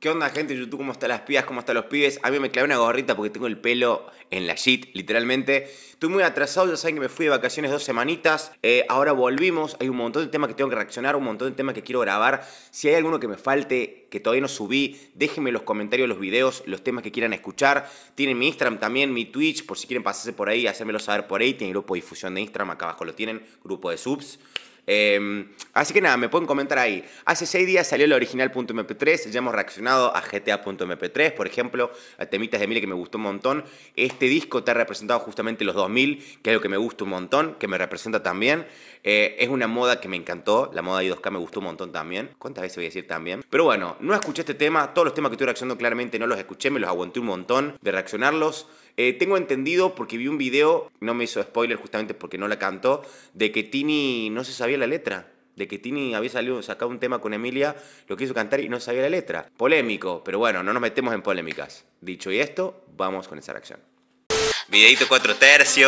¿Qué onda, gente de YouTube? ¿Cómo están las pibas? ¿Cómo están los pibes? A mí me clavé una gorrita porque tengo el pelo en la shit, literalmente. Estoy muy atrasado, ya saben que me fui de vacaciones 2 semanitas. Ahora volvimos, hay un montón de temas que tengo que reaccionar, un montón de temas que quiero grabar. Si hay alguno que me falte, que todavía no subí, déjenme en los comentarios los videos, los temas que quieran escuchar. Tienen mi Instagram también, mi Twitch, por si quieren pasarse por ahí, hacérmelo saber por ahí. Tienen grupo de difusión de Instagram, acá abajo lo tienen, grupo de subs. Así que nada, me pueden comentar ahí. Hace 6 días salió el original.mp3. Ya hemos reaccionado a GTA.mp3, por ejemplo, a temitas de Emilia que me gustó un montón. Este disco te ha representado justamente los 2000, que es algo que me gusta un montón, que me representa también. Es una moda que me encantó. La moda I2K me gustó un montón también. ¿Cuántas veces voy a decir también? Pero bueno, no escuché este tema. Todos los temas que estoy reaccionando claramente no los escuché. Me los aguanté un montón de reaccionarlos. Tengo entendido, porque vi un video, no me hizo spoiler justamente porque no la cantó, de que Tini no se sabía la letra. De que Tini había sacado un tema con Emilia, lo quiso cantar y no sabía la letra. Polémico, pero bueno, no nos metemos en polémicas. Dicho y esto, vamos con esa reacción. Videito 4/3.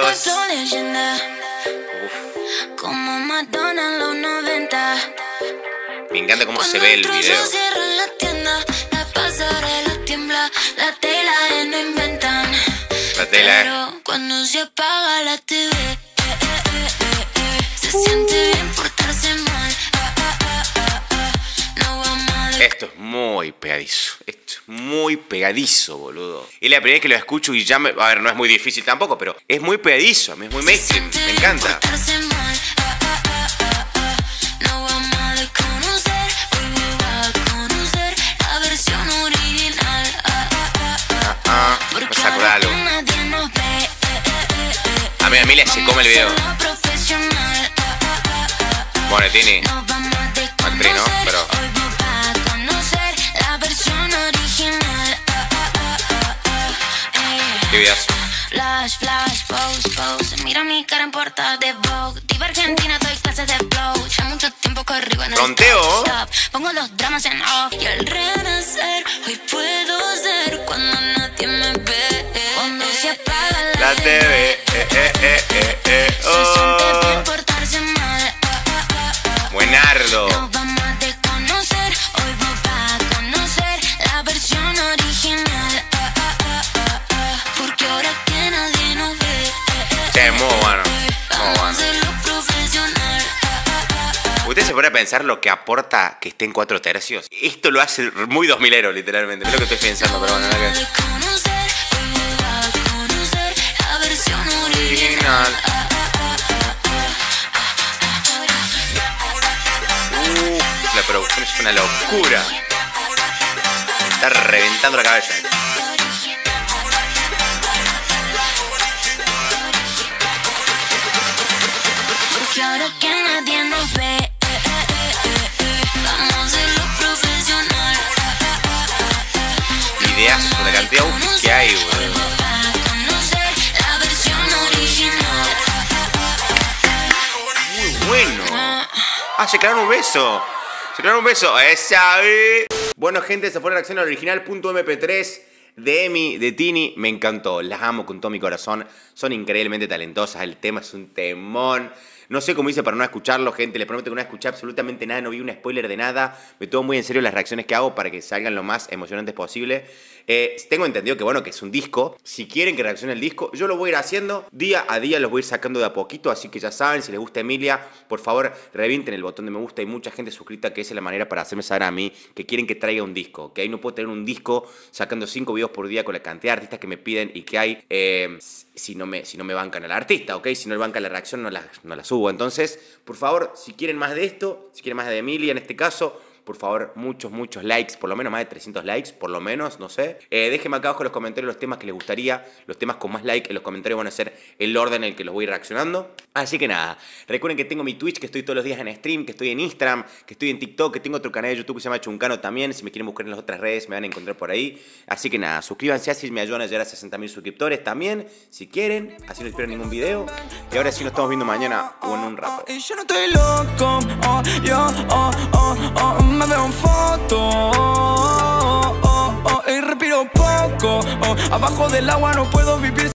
Como Madonna en los 90. Me encanta cómo se ve el video. La pasarela tiembla, la tela no inventan. La tela. Pero cuando se apaga la TV, se siente bien portarse mal. No vamos a Esto es muy pegadizo. Esto es muy pegadizo, boludo. Y la primera vez que lo escucho y ya me... A ver, no es muy difícil tampoco, pero es muy pegadizo. Es muy mainstream. Me encanta. Me saco de algo. A mí Emilia se come el video. Bueno, Tini, actriz, ¿no? Pero... ¿Qué videos? Flash, flash, pose. Mira mi cara en portada de Vogue. Diva Argentina, doy clases de flow. Ya mucho tiempo corrigo en el Fronteo. stop. Pongo los dramas en off. Y al renacer, hoy puedo ser cuando nadie me ve. Cuando se apaga La TV. Se siente bien portarse mal. Buenardo. Nos vamos a desconocer. Hoy vos vas a conocer la versión original. Porque ahora que nadie nos ve. Sí, es muy bueno. Muy Vamos a bueno. hacerlo profesional. ¿Usted se pone a pensar lo que aporta que esté en 4/3? Esto lo hace muy 2000ero, literalmente. Es lo que estoy pensando, pero bueno, nada que... Desconocer, hoy vos vas a conocer la versión original. La producción es una locura. Me está reventando la cabeza. Porque ahora que nadie nos ve, vamos a hacerlo profesional. Ideas, la cantidad de outfits que hay, Hoy güey. vos vas a conocer la versión original. Muy bueno. Ah, se crearon un beso. Se crearon un beso. Esa. Bueno, gente, esa fue la reacción al original.mp3 de Emi, de Tini. Me encantó. Las amo con todo mi corazón. Son increíblemente talentosas. El tema es un temón. No sé cómo hice para no escucharlo, gente. Les prometo que no escuché absolutamente nada. No vi un spoiler de nada. Me tomo muy en serio las reacciones que hago para que salgan lo más emocionantes posible. Tengo entendido que, bueno, que es un disco. Si quieren que reaccione el disco, yo lo voy a ir haciendo. Día a día los voy a ir sacando de a poquito. Así que ya saben, si les gusta Emilia, por favor, revienten el botón de me gusta. Hay mucha gente suscrita que esa es la manera para hacerme saber a mí que quieren que traiga un disco. Que ahí no puedo tener un disco sacando 5 videos por día con la cantidad de artistas que me piden y que hay... si no me bancan al artista, ¿ok? Si no le bancan la reacción, no la subo. Entonces, por favor, si quieren más de esto, si quieren más de Emilia en este caso, por favor, muchos likes, por lo menos más de 300 likes, por lo menos, no sé. Déjenme acá abajo en los comentarios los temas que les gustaría, los temas con más like en los comentarios van a ser el orden en el que los voy a ir reaccionando. Así que nada, recuerden que tengo mi Twitch, que estoy todos los días en stream, que estoy en Instagram, que estoy en TikTok, que tengo otro canal de YouTube que se llama Chuncano también. Si me quieren buscar en las otras redes me van a encontrar por ahí. Así que nada, suscríbanse así me ayudan a llegar a 60.000 suscriptores también, si quieren, así no esperan ningún video. Y ahora sí nos estamos viendo mañana o en un rato. Y yo no estoy loco, me veo en foto, y respiro poco, abajo del agua no puedo vivir.